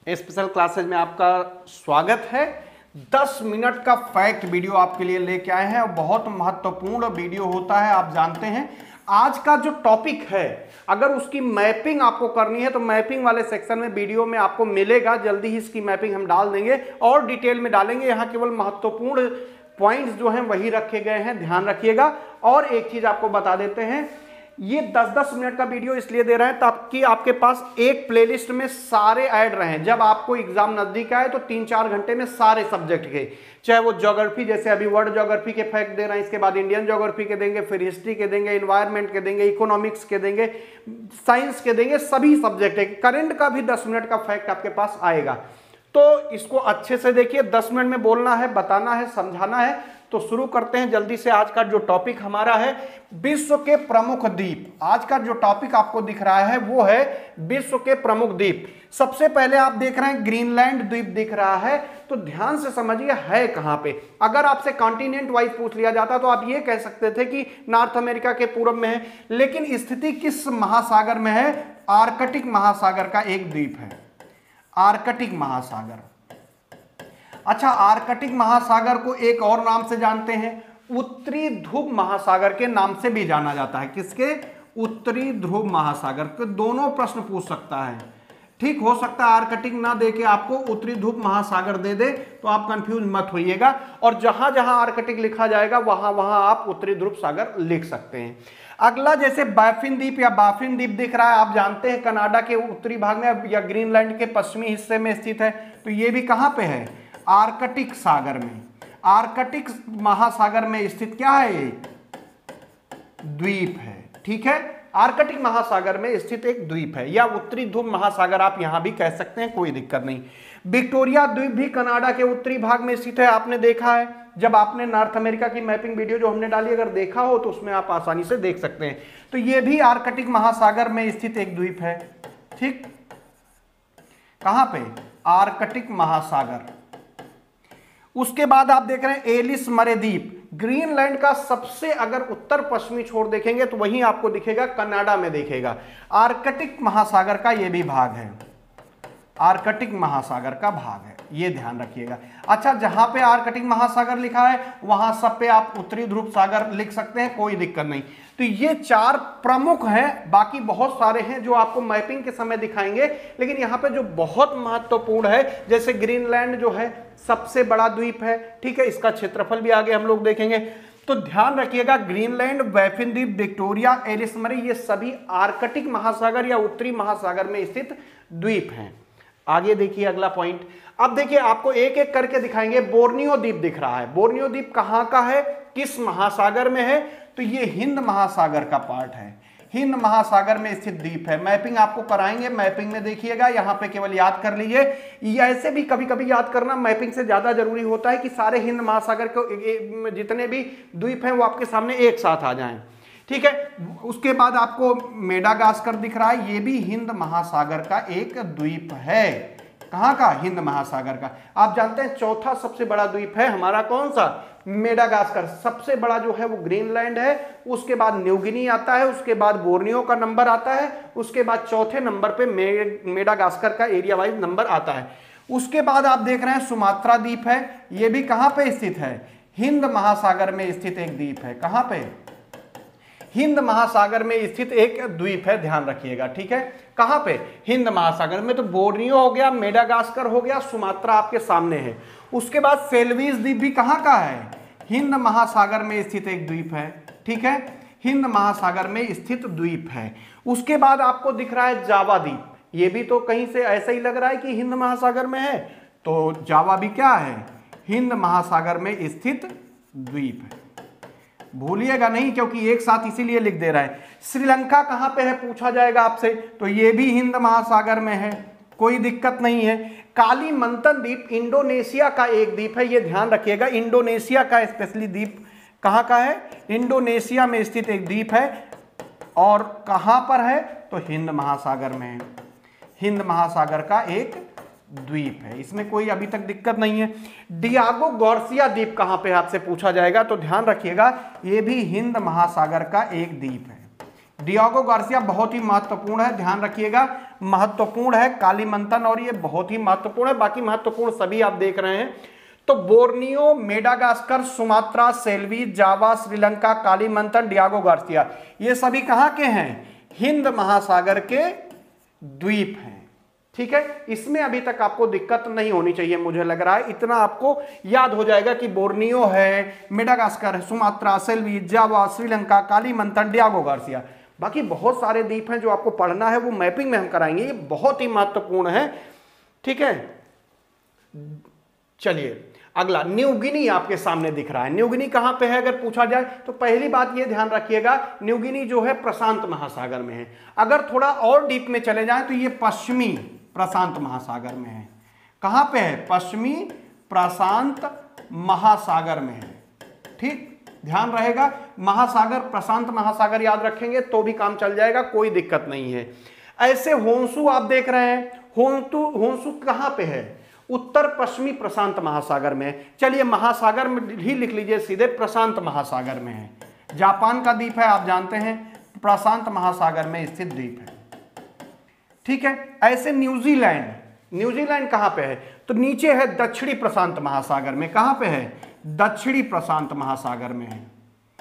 Special classes में आपका स्वागत है। 10 मिनट का फैक्ट वीडियो आपके लिए लेके आए हैं और बहुत महत्वपूर्ण वीडियो होता है। आप जानते हैं आज का जो टॉपिक है, अगर उसकी मैपिंग आपको करनी है तो मैपिंग वाले सेक्शन में वीडियो में आपको मिलेगा। जल्दी ही इसकी मैपिंग हम डाल देंगे और डिटेल में डालेंगे। यहाँ केवल महत्वपूर्ण पॉइंट्स जो हैं वही रखे गए हैं, ध्यान रखिएगा। और एक चीज आपको बता देते हैं, ये 10-10 मिनट का वीडियो इसलिए दे रहे हैं ताकि आपके पास एक प्लेलिस्ट में सारे ऐड रहें। जब आपको एग्जाम नजदीक आए तो 3-4 घंटे में सारे सब्जेक्ट के, चाहे वो ज्योग्राफी, जैसे अभी वर्ल्ड ज्योग्राफी के फैक्ट दे रहे हैं, इसके बाद इंडियन ज्योग्राफी के देंगे, फिर हिस्ट्री के देंगे, इन्वायरमेंट के देंगे, इकोनॉमिक्स के देंगे, साइंस के देंगे, सभी सब्जेक्ट है। करंट का भी 10 मिनट का फैक्ट आपके पास आएगा। तो इसको अच्छे से देखिए, 10 मिनट में बोलना है, बताना है, समझाना है। तो शुरू करते हैं जल्दी से। आज का जो टॉपिक हमारा है विश्व के प्रमुख द्वीप। आज का जो टॉपिक आपको दिख रहा है वो है विश्व के प्रमुख द्वीप। सबसे पहले आप देख रहे हैं ग्रीनलैंड द्वीप दिख रहा है, तो ध्यान से समझिए है कहां पे। अगर आपसे कॉन्टिनेंट वाइज पूछ लिया जाता तो आप ये कह सकते थे कि नॉर्थ अमेरिका के पूर्व में है, लेकिन स्थिति किस महासागर में है? आर्कटिक महासागर का एक द्वीप है, आर्कटिक महासागर। अच्छा, आर्कटिक महासागर को एक और नाम से जानते हैं, उत्तरी ध्रुव महासागर के नाम से भी जाना जाता है। किसके? उत्तरी ध्रुव महासागर के। दोनों प्रश्न पूछ सकता है, ठीक हो सकता है आर्कटिक ना दे के आपको उत्तरी ध्रुव महासागर दे दे, तो आप कंफ्यूज मत होइएगा। और जहां जहां आर्कटिक लिखा जाएगा वहां वहां आप उत्तरी ध्रुव सागर लिख सकते हैं। अगला जैसे बाफिन द्वीप या बाफिन द्वीप दिख रहा है, आप जानते हैं कनाडा के उत्तरी भाग में या ग्रीनलैंड के पश्चिमी हिस्से में स्थित है। तो ये भी कहां पे है? आर्कटिक सागर में, आर्कटिक महासागर में स्थित क्या है? एक द्वीप है, ठीक है। आर्कटिक महासागर में स्थित एक द्वीप है, या उत्तरी ध्रुव महासागर आप यहां भी कह सकते हैं, कोई दिक्कत नहीं। विक्टोरिया द्वीप भी कनाडा के उत्तरी भाग में स्थित है। आपने देखा है जब आपने नॉर्थ अमेरिका की मैपिंग वीडियो जो हमने डाली, अगर देखा हो तो उसमें आप आसानी से देख सकते हैं। तो यह भी आर्कटिक महासागर में स्थित एक द्वीप है, ठीक। कहां पे? आर्कटिक महासागर। उसके बाद आप देख रहे हैं एलिस मरे द्वीप। ग्रीनलैंड का सबसे, अगर उत्तर पश्चिमी छोर देखेंगे तो वहीं आपको दिखेगा, कनाडा में दिखेगा। आर्कटिक महासागर का यह भी भाग है, आर्कटिक महासागर का भाग है, ये ध्यान रखिएगा। अच्छा, जहां पे आर्कटिक महासागर लिखा है वहां सब पे आप उत्तरी ध्रुव सागर लिख सकते हैं, कोई दिक्कत नहीं। तो ये 4 प्रमुख हैं, बाकी बहुत सारे हैं जो आपको मैपिंग के समय दिखाएंगे। लेकिन यहाँ पे जो बहुत महत्वपूर्ण है, जैसे ग्रीनलैंड जो है सबसे बड़ा द्वीप है, ठीक है, इसका क्षेत्रफल भी आगे हम लोग देखेंगे। तो ध्यान रखिएगा, ग्रीनलैंड, बाफिन द्वीप, विक्टोरिया, एलिस मरे, ये सभी आर्कटिक महासागर या उत्तरी महासागर में स्थित द्वीप हैं। आगे देखिए अगला पॉइंट। अब देखिए आपको एक एक करके दिखाएंगे। बोर्नियो द्वीप दिख रहा है, बोर्नियो द्वीप कहां का है, किस महासागर में है? तो ये हिंद महासागर का पार्ट है, हिंद महासागर में स्थित द्वीप है। मैपिंग आपको कराएंगे, मैपिंग में देखिएगा, यहां पे केवल याद कर लीजिए। ऐसे भी कभी कभी याद करना मैपिंग से ज्यादा जरूरी होता है कि सारे हिंद महासागर के जितने भी द्वीप हैं वो आपके सामने एक साथ आ जाएं, ठीक है। उसके बाद आपको मेडागास्कर दिख रहा है, ये भी हिंद महासागर का एक द्वीप है। कहां का? हिंद महासागर का। आप जानते हैं चौथा सबसे बड़ा द्वीप है हमारा कौन सा? मेडागास्कर। सबसे बड़ा जो है वो ग्रीनलैंड है, उसके बाद न्यू गिनी आता है, उसके बाद बोर्नियो का नंबर आता है, उसके बाद चौथे नंबर पे मेडागास्कर का एरिया वाइज नंबर आता है। उसके बाद आप देख रहे हैं सुमात्रा द्वीप है, ये भी कहां पे स्थित है? हिंद महासागर में स्थित एक द्वीप है। कहां पे? हिंद महासागर में स्थित एक द्वीप है, ध्यान रखिएगा, ठीक है। कहां पे? हिंद महासागर में। तो बोर्नियो हो गया, मेडागास्कर हो गया, सुमात्रा आपके सामने है। उसके बाद सेल्वीज द्वीप भी कहां का है? हिंद महासागर में स्थित एक द्वीप है, ठीक है, हिंद महासागर में स्थित द्वीप है। उसके बाद आपको दिख रहा है जावा द्वीप, ये भी तो कहीं से ऐसा ही लग रहा है कि हिंद महासागर में है, तो जावा भी क्या है? हिंद महासागर में स्थित द्वीप है। भूलिएगा नहीं, क्योंकि एक साथ इसीलिए लिख दे रहा है। श्रीलंका कहां पे है पूछा जाएगा आपसे, तो ये भी हिंद महासागर में है, कोई दिक्कत नहीं है। कालीमंतन द्वीप इंडोनेशिया का एक द्वीप है, ये ध्यान रखिएगा। इंडोनेशिया का स्पेशली द्वीप कहां का है? इंडोनेशिया में स्थित एक द्वीप है। और कहां पर है? तो हिंद महासागर में है, हिंद महासागर का एक द्वीप है, इसमें कोई अभी तक दिक्कत नहीं है। डियागो गार्सिया द्वीप कहां पे आपसे पूछा जाएगा, तो ध्यान रखिएगा ये भी हिंद महासागर का एक द्वीप है, डियागो गार्सिया बहुत ही महत्वपूर्ण है, ध्यान रखिएगा, महत्वपूर्ण है। कालीमंतन और ये बहुत ही महत्वपूर्ण है, बाकी महत्वपूर्ण सभी आप देख रहे हैं। तो बोर्नियो, मेडागास्कर, सुमात्रा, सेल्वी, Java, Sri Lanka, Kalimantan, Diego Garcia, ये सभी कहां के हैं? हिंद महासागर के द्वीप हैं। ठीक है, इसमें अभी तक आपको दिक्कत नहीं होनी चाहिए, मुझे लग रहा है इतना आपको याद हो जाएगा कि बोर्नियो है, मेडागास्कर है, सुमात्रा, सेल्वी, Java, Sri Lanka, Kalimantan, Diego Garcia. बाकी बहुत सारे द्वीप हैं जो आपको पढ़ना है, वो मैपिंग में हम कराएंगे, ये बहुत ही महत्वपूर्ण है। ठीक है, चलिए अगला, न्यू गिनी आपके सामने दिख रहा है। न्यू गिनी कहां पे है अगर पूछा जाए तो पहली बात ये ध्यान रखिएगा, न्यू गिनी जो है प्रशांत महासागर में है। अगर थोड़ा और डीप में चले जाएं तो ये पश्चिमी प्रशांत महासागर में है। कहां पे है? पश्चिमी प्रशांत महासागर में है। ठीक, ध्यान रहेगा, महासागर, प्रशांत महासागर याद रखेंगे तो भी काम चल जाएगा, कोई दिक्कत नहीं है। ऐसे होंसू आप देख रहे हैं, होंसू कहां पे है? उत्तर पश्चिमी प्रशांत महासागर में। चलिए महासागर में ही लिख लीजिए सीधे, प्रशांत महासागर में है। जापान का द्वीप है, आप जानते हैं, प्रशांत महासागर में स्थित द्वीप है। ठीक है, ऐसे न्यूजीलैंड, न्यूजीलैंड कहां पे है? तो नीचे है दक्षिणी प्रशांत महासागर में। कहां पे है? दक्षिणी प्रशांत महासागर में है।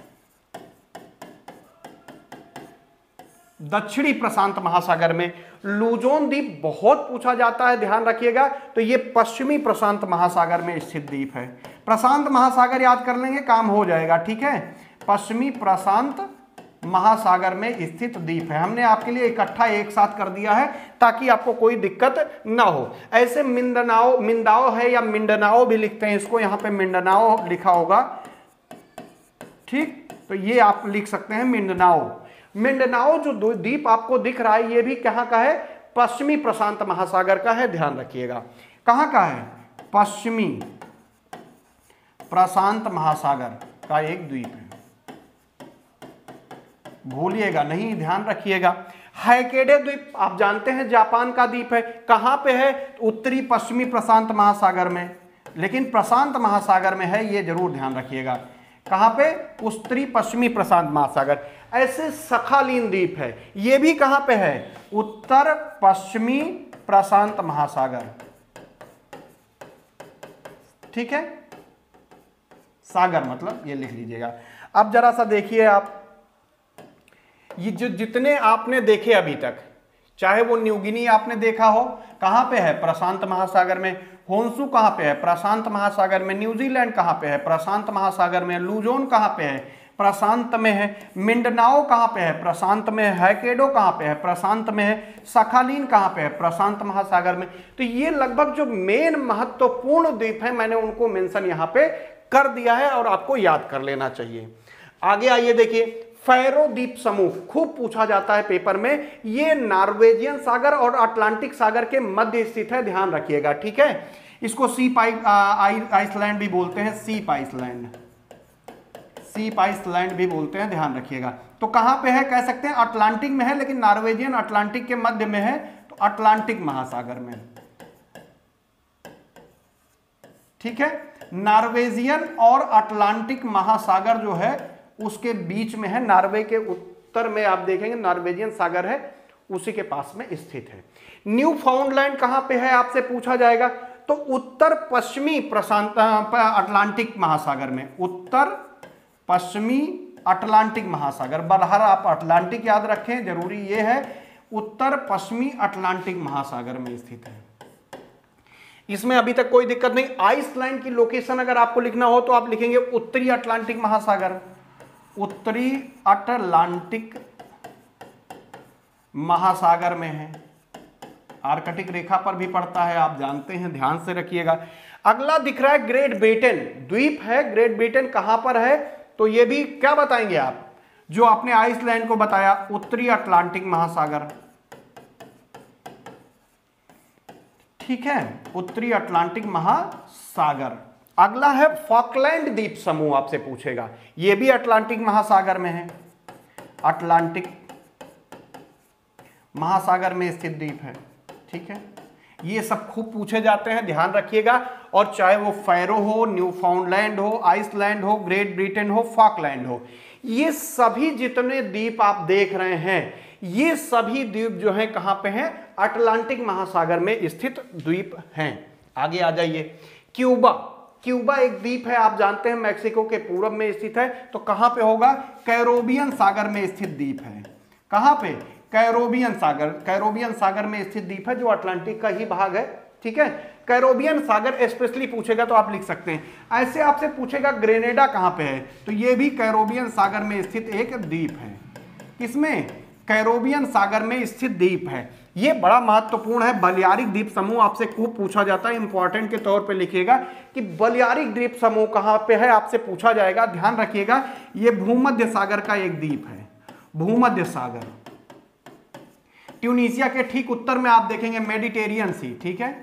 दक्षिणी प्रशांत महासागर में। लुजोन द्वीप बहुत पूछा जाता है, ध्यान रखिएगा, तो ये पश्चिमी प्रशांत महासागर में स्थित द्वीप है। प्रशांत महासागर याद कर लेंगे, काम हो जाएगा। ठीक है, पश्चिमी प्रशांत महासागर में स्थित द्वीप है। हमने आपके लिए इकट्ठा एक साथ कर दिया है ताकि आपको कोई दिक्कत ना हो। ऐसे मिंदाओ, मिंदाओ है या मिंडनाओ भी लिखते हैं इसको, यहां पे मिंडनाओ लिखा होगा। ठीक, तो ये आप लिख सकते हैं मिंडनाओ। मिंडनाओ जो द्वीप आपको दिख रहा है ये भी कहां का है? पश्चिमी प्रशांत महासागर का है, ध्यान रखिएगा। कहां का है? पश्चिमी प्रशांत महासागर का एक द्वीप है, भूलिएगा नहीं, ध्यान रखिएगा। हैकेडे द्वीप आप जानते हैं जापान का द्वीप है। कहां पे है? उत्तरी पश्चिमी प्रशांत महासागर में, लेकिन प्रशांत महासागर में है, ये जरूर ध्यान रखिएगा। कहां पे? उत्तरी पश्चिमी प्रशांत महासागर। ऐसे सखालीन द्वीप है, ये भी कहां पे है? उत्तर पश्चिमी प्रशांत महासागर। ठीक है, सागर मतलब ये लिख लीजिएगा। अब जरा सा देखिए आप, ये जो जितने आपने देखे अभी तक, चाहे वो न्यू गिनी आपने देखा हो, कहां पे है? प्रशांत महासागर में। होंसू कहां पे है? प्रशांत महासागर में। न्यूजीलैंड कहां पे है? प्रशांत महासागर में। लुजोन कहां पे है? प्रशांत में है। मिंडनाओ कहां पे है? प्रशांत में है। हैकेडो कहां पे है? प्रशांत में है। सखालीन कहां पे है? प्रशांत महासागर में। तो ये लगभग जो मेन महत्वपूर्ण द्वीप है मैंने उनको मेंशन यहां पे कर दिया है और आपको याद कर लेना चाहिए। आगे आइए देखिए, फैरो द्वीप समूह खूब पूछा जाता है पेपर में। ये नॉर्वेजियन सागर और अटलांटिक सागर के मध्य स्थित है, ध्यान रखिएगा। ठीक है, इसको सीप आइसलैंड भी बोलते हैं, सीप आइसलैंड, सीप आइसलैंड भी बोलते हैं, ध्यान रखिएगा। तो कहां पे है? कह सकते हैं अटलांटिक में है, लेकिन नॉर्वेजियन अटलांटिक के मध्य में है, तो अटलांटिक महासागर में। ठीक है, नॉर्वेजियन और अटलांटिक महासागर जो है उसके बीच में है। नॉर्वे के उत्तर में आप देखेंगे नॉर्वेजियन सागर है, उसी के पास में स्थित है। न्यू फाउंडलैंड कहां पे है आपसे पूछा जाएगा, तो उत्तर पश्चिमी प्रशांत अटलांटिक महासागर में। उत्तर पश्चिमी अटलांटिक महासागर, बरहर आप अटलांटिक याद रखें, जरूरी ये है, उत्तर पश्चिमी अटलांटिक महासागर में स्थित है। इसमें अभी तक कोई दिक्कत नहीं। आइसलैंड की लोकेशन अगर आपको लिखना हो तो आप लिखेंगे उत्तरी अटलांटिक महासागर, उत्तरी अटलांटिक महासागर में है। आर्कटिक रेखा पर भी पड़ता है, आप जानते हैं, ध्यान से रखिएगा। अगला दिख रहा है ग्रेट ब्रिटेन द्वीप है। ग्रेट ब्रिटेन कहां पर है? तो ये भी क्या बताएंगे आप, जो आपने आइसलैंड को बताया, उत्तरी अटलांटिक महासागर। ठीक है, उत्तरी अटलांटिक महासागर। अगला है फॉकलैंड द्वीप समूह, आपसे पूछेगा, यह भी अटलांटिक महासागर में है, अटलांटिक महासागर में स्थित द्वीप है। ठीक है, ये सब खूब पूछे जाते हैं, ध्यान रखिएगा। और चाहे वो फैरो हो, न्यू फाउंडलैंड हो, आइसलैंड हो, ग्रेट ब्रिटेन हो, फॉकलैंड हो, ये सभी जितने द्वीप आप देख रहे हैं, ये सभी द्वीप जो हैं कहां पे हैं? अटलांटिक महासागर में स्थित द्वीप हैं। आगे आ जाइए। क्यूबा, क्यूबा एक द्वीप है, आप जानते हैं मैक्सिको के पूर्व में स्थित है। तो कहां पे होगा? कैरोबियन सागर में स्थित द्वीप है। कहां पे? कैरोबियन सागर, कैरोबियन सागर में स्थित द्वीप है जो अटलांटिक का ही भाग है। ठीक है, कैरोबियन सागर स्पेशली पूछेगा तो आप लिख सकते हैं। ऐसे आपसे पूछेगा ग्रेनेडा कहां पे है, तो ये भी कैरोबियन सागर में स्थित एक द्वीप है। किसमें? कैरोबियन सागर में स्थित द्वीप है। ये बड़ा महत्वपूर्ण है। बलियारिक द्वीप समूह आपसे खूब पूछा जाता है, इंपॉर्टेंट के तौर पे लिखिएगा कि बलियारिक द्वीप समूह कहां पे है, आपसे पूछा जाएगा, ध्यान रखिएगा। ये भूमध्य सागर का एक द्वीप है, भूमध्य सागर। ट्यूनीशिया के ठीक उत्तर में आप देखेंगे मेडिटेरियन सी। ठीक है,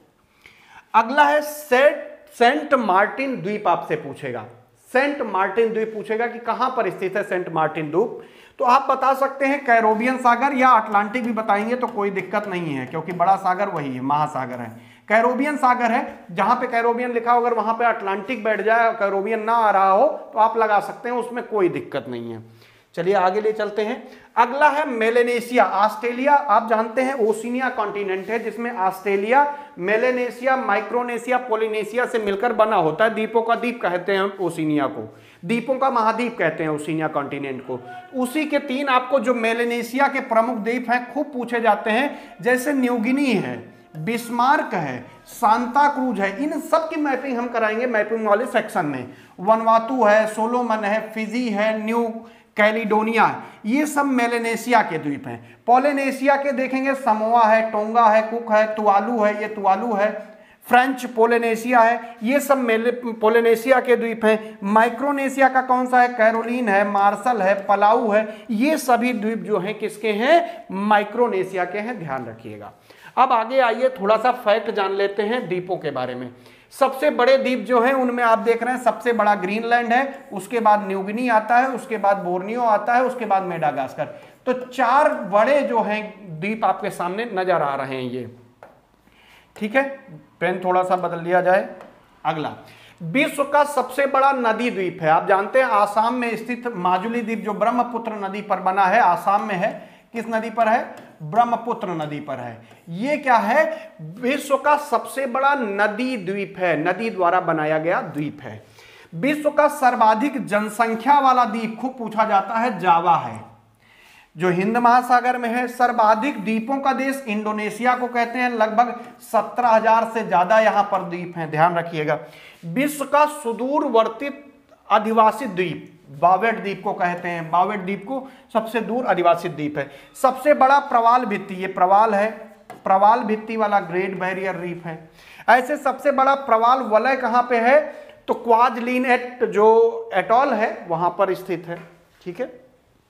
अगला है सेंट मार्टिन द्वीप आपसे पूछेगा। सेंट मार्टिन द्वीप पूछेगा कि कहां पर स्थित है सेंट मार्टिन द्वीप, तो आप बता सकते हैं कैरोबियन सागर या अटलांटिक भी बताएंगे तो कोई दिक्कत नहीं है, क्योंकि बड़ा सागर वही है, महासागर है। कैरोबियन सागर है, जहां पे कैरोबियन लिखा हो, अगर वहां पे अटलांटिक बैठ जाए, कैरोबियन ना आ रहा हो तो आप लगा सकते हैं, उसमें कोई दिक्कत नहीं है। चलिए आगे ले चलते हैं। अगला है मेलेनेशिया। ऑस्ट्रेलिया आप जानते हैं ओशिनिया कॉन्टिनेंट है, जिसमें ऑस्ट्रेलिया, मेलेनेशिया, माइक्रोनेशिया, पोलिनेशिया से मिलकर बना होता है। द्वीपों का द्वीप कहते हैं ओशिनिया को, द्वीपों का महाद्वीप कहते हैं ओशिनिया कॉन्टिनेंट को। उसी के तीन आपको जो मेलेनेशिया के प्रमुख द्वीप हैं खूब पूछे जाते हैं, जैसे न्यूगिनी है, बिस्मार्क है, सांता क्रूज है। इन सब की मैपिंग हम कराएंगे मैपिंग वाले सेक्शन में। वनवातु है, सोलोमन है, फिजी है, न्यू कैलिडोनिया, ये सब मेलेनेशिया के द्वीप हैं। पोलिनेशिया के देखेंगे समोआ है, टोंगा है, कुक है, तुवालू है, ये तुवालू है, फ्रेंच पोलिनेशिया है, ये सब पोलिनेशिया के द्वीप हैं। माइक्रोनेशिया का कौन सा है? कैरोलिन है, मार्शल है, पलाऊ है, ये सभी द्वीप जो हैं किसके हैं? माइक्रोनेशिया के हैं, ध्यान रखिएगा। अब आगे आइए, थोड़ा सा फैक्ट जान लेते हैं द्वीपों के बारे में। सबसे बड़े द्वीप जो हैं उनमें आप देख रहे हैं, सबसे बड़ा ग्रीनलैंड है, उसके बाद न्यूगिनी आता है, उसके बाद बोर्नियो आता है, उसके बाद मेडागास्कर। तो चार बड़े जो हैं द्वीप आपके सामने नजर आ रहे हैं ये। ठीक है, पेन थोड़ा सा बदल लिया जाए। अगला, विश्व का सबसे बड़ा नदी द्वीप है, आप जानते हैं आसाम में स्थित माजुली द्वीप, जो ब्रह्मपुत्र नदी पर बना है, आसाम में है। किस नदी पर है? ब्रह्मपुत्र नदी पर है। ये क्या है? विश्व का सबसे बड़ा नदी द्वीप है, नदी द्वारा बनाया गया द्वीप है। विश्व का सर्वाधिक जनसंख्या वाला द्वीप खूब पूछा जाता है, जावा है, जो हिंद महासागर में है। सर्वाधिक द्वीपों का देश इंडोनेशिया को कहते हैं, लगभग 17,000 से ज्यादा यहां पर द्वीप हैं, ध्यान रखिएगा। विश्व का सुदूरवर्ती अधिवासी द्वीप बावेट द्वीप को कहते हैं, बावेट द्वीप को सबसे दूर अधिवासी द्वीप है। सबसे बड़ा प्रवाल भित्ति, ये प्रवाल है, प्रवाल भित्ति वाला ग्रेट बैरियर रीफ है। ऐसे सबसे बड़ा प्रवाल वलय कहां पे है? तो क्वाजलिन एट जो एटॉल है वहां पर स्थित है। ठीक है,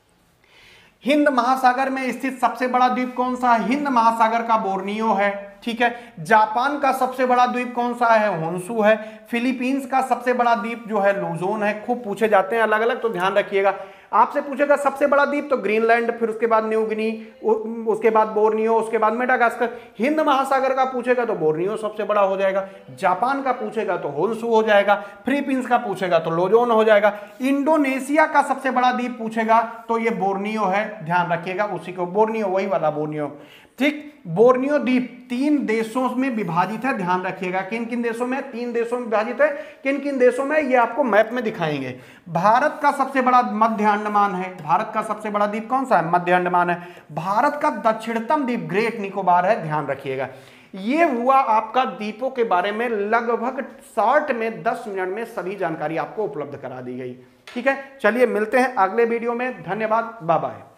हिंद महासागर में स्थित सबसे बड़ा द्वीप कौन सा है? हिंद महासागर का बोर्नियो है। ठीक है, जापान का सबसे बड़ा द्वीप कौन सा है? होन्शु है। फिलीपींस का सबसे बड़ा द्वीप जो है लुजोन है। खूब पूछे जाते हैं अलग अलग, तो ध्यान रखिएगा। आपसे पूछेगा सबसे बड़ा द्वीप, तो ग्रीनलैंड, फिर उसके बाद न्यूगिनी, उसके बाद बोर्नियो, उसके बाद मेडागास्कर। हिंद महासागर का पूछेगा तो बोर्नियो सबसे बड़ा हो जाएगा, जापान का पूछेगा तो होन्शु हो जाएगा, फिलीपींस का पूछेगा तो लुजोन हो जाएगा। इंडोनेशिया का सबसे बड़ा द्वीप पूछेगा तो ये बोर्नियो है, ध्यान रखिएगा, उसी को बोर्नियो, वही वाला बोर्नियो। ठीक, बोर्नियो द्वीप 3 देशों में विभाजित है, ध्यान रखिएगा। किन किन देशों में? 3 देशों में विभाजित है। किन किन देशों में, ये आपको मैप में दिखाएंगे। भारत का सबसे बड़ा मध्य अंडमान है, भारत का सबसे बड़ा द्वीप कौन सा है? मध्य अंडमान है। भारत का दक्षिणतम द्वीप ग्रेट निकोबार है, ध्यान रखिएगा। ये हुआ आपका द्वीपों के बारे में लगभग शॉर्ट में 10 मिनट में सभी जानकारी आपको उपलब्ध करा दी गई। ठीक है, चलिए मिलते हैं अगले वीडियो में, धन्यवाद, बाय बाय।